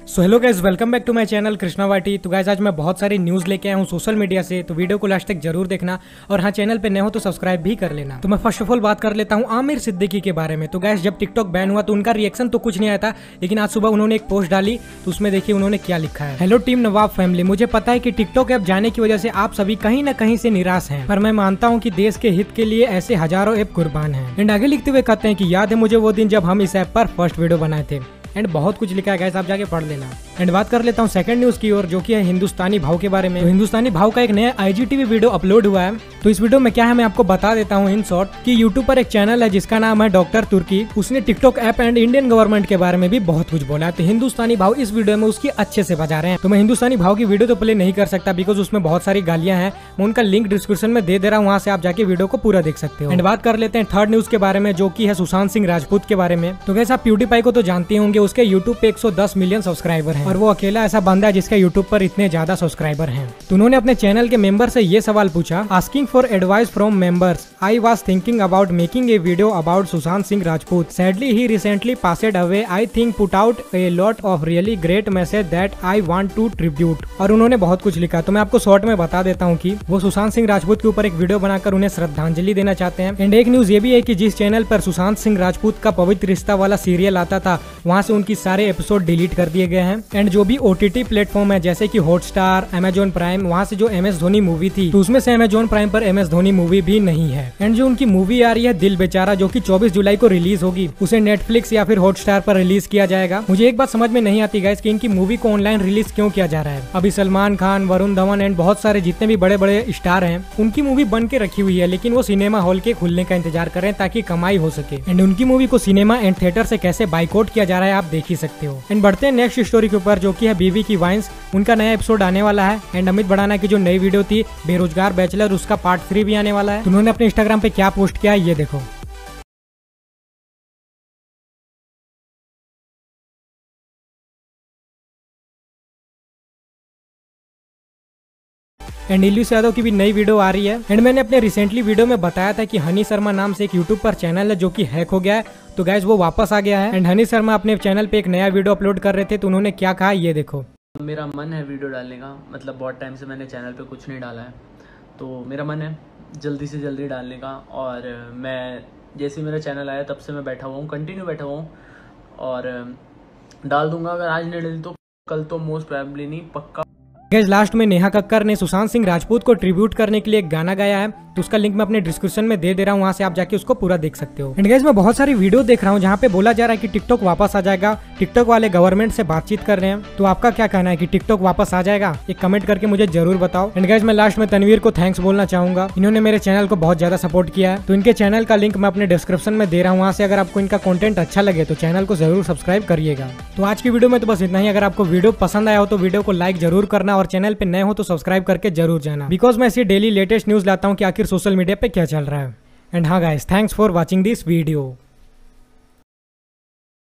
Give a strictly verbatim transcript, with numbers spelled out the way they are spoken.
So hello guys, welcome back to my channel Krishna Vati. तो guys आज मैं बहुत सारी न्यूज़ लेके आया हूँ सोशल मीडिया से, तो वीडियो को लास्ट तक जरूर देखना और हाँ, चैनल पे नए हो तो सब्सक्राइब भी कर लेना। तो मैं फर्स्ट ऑफ ऑल बात कर लेता हूँ आमिर सिद्दीकी के बारे में। तो गाइस जब टिकटॉक बैन हुआ तो उनका रिएक्शन तो कुछ नहीं आया था, लेकिन आज सुबह उन्होंने एक पोस्ट डाली तो उसमें देखिए उन्होंने क्या लिखा है। हेलो टीम नवाब फैमिली, मुझे पता है कि टिकटॉक ऐप जाने की वजह से आप सभी कहीं न कहीं से निराश हैं, पर मैं मानता हूँ कि देश के हित के लिए ऐसे हजारों ऐप कुर्बान हैं। एंड आगे लिखते हुए कहते हैं कि याद है मुझे वो दिन जब हम इस ऐप पर फर्स्ट वीडियो बनाए थे। एंड बहुत कुछ लिखा है गाइस, आप जाके पढ़ लेना। एंड बात कर लेता हूँ सेकंड न्यूज की ओर, जो कि है हिंदुस्तानी भाव के बारे में। तो हिंदुस्तानी भाव का एक नया आईजीटीवी वीडियो अपलोड हुआ है। तो इस वीडियो में क्या है मैं आपको बता देता हूँ इन शॉर्ट कि यूट्यूब पर एक चैनल है जिसका नाम है डॉक्टर तुर्की। उसने TikTok app and Indian government के बारे में भी बहुत कुछ बोला है। तो हिंदुस्तानी भाव इस वीडियो में उसकी अच्छे से बजा रहे हैं। तो मैं हिंदुस्तानी भाव की वीडियो तो प्ले नहीं कर सकता बिकॉज उसमें बहुत सारी गालियां हैं। मैं उनका लिंक डिस्क्रिप्शन में दे दे रहा हूँ, वहाँ से आप जाके वीडियो को पूरा देख सकते हो। एंड बात कर लेते हैं थर्ड न्यूज के बारे में, जो की है सुशांत सिंह राजपूत के बारे में। तो कैसे आप प्यूडीपाई को तो जानते होंगे, उसके यूट्यूब पे एक सौ दस मिलियन सब्सक्राइबर हैं और वो अकेला ऐसा बंदा है जिसके यूट्यूब पर इतने ज्यादा सब्सक्राइबर हैं। तो उन्होंने अपने चैनल के मेंबर से ये सवाल पूछा, asking for advice from members, I was thinking about making a video about Sushant Singh Rajput, sadly he recently passed away, I think put out a lot of really great message that I want to tribute. और उन्होंने बहुत कुछ लिखा। तो मैं आपको short में बता देता हूँ कि वो सुशांत सिंह राजपूत के ऊपर एक वीडियो बनाकर उन्हें श्रद्धांजलि देना चाहते हैं। एंड एक न्यूज ये भी है कि जिस चैनल पर सुशांत सिंह राजपूत का पवित्र रिश्ता वाला सीरियल आता था, वहाँ से उनकी सारे एपिसोड डिलीट कर दिए गए हैं। एंड जो भी ओटीटी प्लेटफॉर्म है जैसे कि हॉटस्टार, अमेजॉन प्राइम, वहाँ से जो एम एस धोनी मूवी थी तो उसमें से अमेजॉन प्राइम पर एम एस धोनी मूवी भी नहीं है। एंड जो उनकी मूवी आ रही है दिल बेचारा, जो कि चौबीस जुलाई को रिलीज होगी, उसे नेटफ्लिक्स या फिर हॉटस्टार पर रिलीज किया जाएगा। मुझे एक बात समझ में नहीं आती गाइस कि इनकी मूवी को ऑनलाइन रिलीज क्यों किया जा रहा है। अभी सलमान खान, वरुण धवन एंड बहुत सारे जितने भी बड़े बड़े स्टार हैं उनकी मूवी बन के रखी हुई है, लेकिन वो सिनेमा हॉल के खुलने का इंतजार कर रहे हैं ताकि कमाई हो सके। एंड उनकी मूवी को सिनेमा एंड थिएटर से कैसे बाइकआउट किया जा रहा है आप देख ही सकते हो। एंड बढ़ते हैं नेक्स्ट स्टोरी के ऊपर, जो कि है बीवी की वाइन्स। उनका नया एपिसोड आने वाला है। एंड अमित भड़ाना की जो नई वीडियो थी बेरोजगार बैचलर, उसका पार्ट थ्री भी आने वाला है। तो उन्होंने अपने इंस्टाग्राम पे क्या पोस्ट किया है ये देखो। एंड इल्लूस यादव की भी नई वीडियो आ रही है। एंड मैंने अपने रिसेंटली वीडियो में बताया था कि हनी शर्मा नाम से एक यूट्यूब पर चैनल है जो कि हैक हो गया है। तो गाइस वो वापस आ गया है। एंड हनी शर्मा अपने चैनल पे एक नया वीडियो अपलोड कर रहे थे, तो उन्होंने क्या कहा ये देखो। मेरा मन है वीडियो डालने का, मतलब बहुत टाइम से मैंने चैनल पे कुछ नहीं डाला है, तो मेरा मन है जल्दी से जल्दी डालने का। और मैं जैसे मेरा चैनल आया तब से मैं बैठा हुआ हूँ, कंटिन्यू बैठा हुआ हूँ और डाल दूंगा। अगर आज नहीं डाली तो कल तो मोस्ट प्रोबेबली नहीं, पक्का। गाइस लास्ट में नेहा कक्कर ने सुशांत सिंह राजपूत को ट्रिब्यूट करने के लिए एक गाना गाया है, तो उसका लिंक मैं अपने डिस्क्रिप्शन में दे दे रहा हूँ, वहाँ से आप जाके उसको पूरा देख सकते हो। एंड गाइस मैं बहुत सारी वीडियो देख रहा हूँ जहाँ पे बोला जा रहा है कि टिकटॉक वापस आ जाएगा, टिकटॉक वाले गवर्नमेंट से बातचीत कर रहे हैं। तो आपका क्या कहना है कि टिकटॉक वापस आ जाएगा? एक कमेंट करके मुझे जरूर बताओ। एंड गाइस मैं लास्ट में तनवीर को थैंक्स बोलना चाहूंगा, इन्होंने मेरे चैनल को बहुत ज्यादा सपोर्ट किया है। तो इनके चैनल का लिंक मैं अपने डिस्क्रिप्शन में दे रहा हूँ, वहाँ से अगर आपको इनका कंटेंट अच्छा लगे तो चैनल को जरूर सब्सक्राइब करिएगा। तो आज की वीडियो में तो बस इतना ही। अगर आपको वीडियो पसंद आया हो तो वीडियो को लाइक जरूर करना और चैनल पे नए हो तो सब्सक्राइब करके जरूर जाना, बिकॉज मैं ऐसी डेली लेटेस्ट न्यूज लाता हूँ कि आखिर सोशल मीडिया पे क्या चल रहा है। एंड हाँ guys, thanks for watching this video.